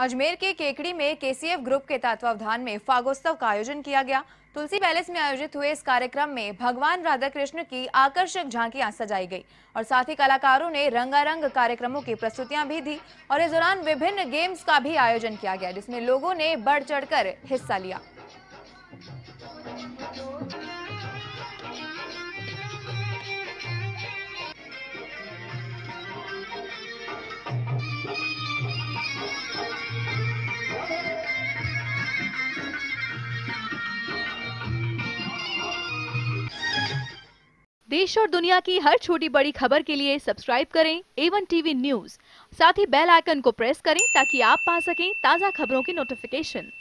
अजमेर के केकड़ी में KCF group के तत्वावधान में फागोत्सव का आयोजन किया गया। तुलसी पैलेस में आयोजित हुए इस कार्यक्रम में भगवान राधा कृष्ण की आकर्षक झांकियां सजाई गई और साथ ही कलाकारों ने रंगारंग कार्यक्रमों की प्रस्तुतियां भी दी और इस दौरान विभिन्न गेम्स का भी आयोजन किया गया, जिसमें लोगों ने बढ़ चढ़कर हिस्सा लिया। देश और दुनिया की हर छोटी बड़ी खबर के लिए सब्सक्राइब करें A1 टीवी न्यूज़। साथ ही बेल आइकन को प्रेस करें ताकि आप पा सकें ताज़ा खबरों की नोटिफिकेशन।